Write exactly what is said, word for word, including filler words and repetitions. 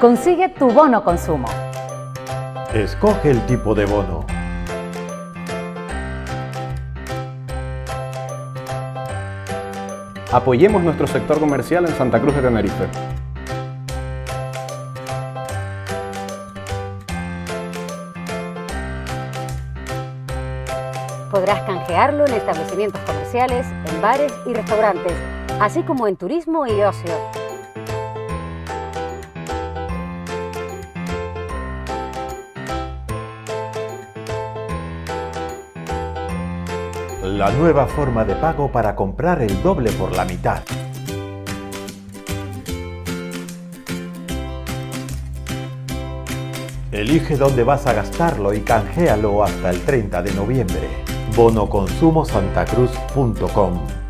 Consigue tu bono consumo. Escoge el tipo de bono. Apoyemos nuestro sector comercial en Santa Cruz de Tenerife. Podrás canjearlo en establecimientos comerciales, en bares y restaurantes, así como en turismo y ocio. La nueva forma de pago para comprar el doble por la mitad. Elige dónde vas a gastarlo y canjealo hasta el treinta de noviembre. bono consumo santa cruz punto com